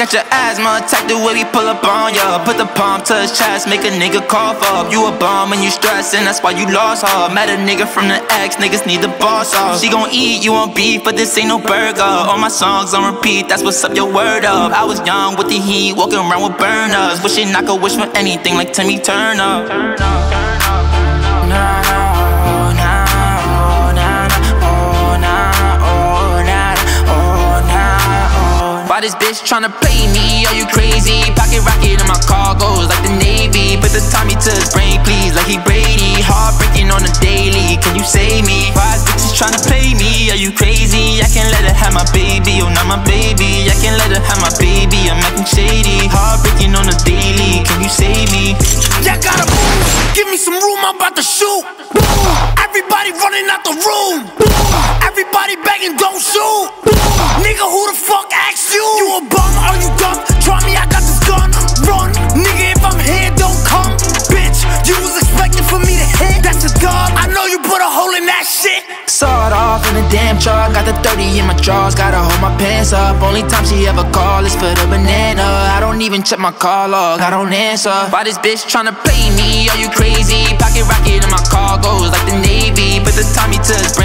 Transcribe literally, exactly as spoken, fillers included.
catch your asthma attack the way we pull up on ya. Put the palm to his chest, make a nigga cough up. You a bum when you stressing, that's why you lost her. Met a nigga from the X, niggas need the boss off. She gon' eat, you want beef, but this ain't no burger. All my songs on repeat, that's what's up, your word up. I was young with the heat, walking around with burners, wishing I could wish for anything like Timmy Turner. Turn up, turn up, turn up. Why this bitch tryna play me? Are you crazy? Pocket rocket in my car goes like the Navy. Put the Tommy to his brain, please, like he Brady. Heartbreaking on the daily, can you save me? Why this bitch tryna play me? Are you crazy? I can't let her have my baby, oh not my baby. I can't let her have my baby, I'm acting shady. Heartbreaking on the daily, can you save me? Yeah, gotta move, give me some room, I'm about to shoot. Boom. Everybody running out the room. Boom. Everybody begging, don't shoot. Boom. Nigga, who the fuck asked you? You a bum, are you dumb? Try me, I got this gun. Run, nigga, if I'm here, don't come. Bitch, you was expecting for me to hit. That's a dub, I know you put a hole in that shit. Sawed off in a damn truck, got the thirty in my drawers, gotta hold my pants up. Only time she ever call is for the banana. I don't even check my call log, I don't answer. Why this bitch tryna play me? Are you crazy? Pocket rocket in my car goes like the Navy. Put the Tommy to his brain.